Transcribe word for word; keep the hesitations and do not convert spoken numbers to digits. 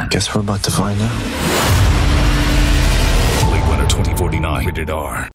Guess we're about to find out. Blade Runner twenty forty-nine, rated R.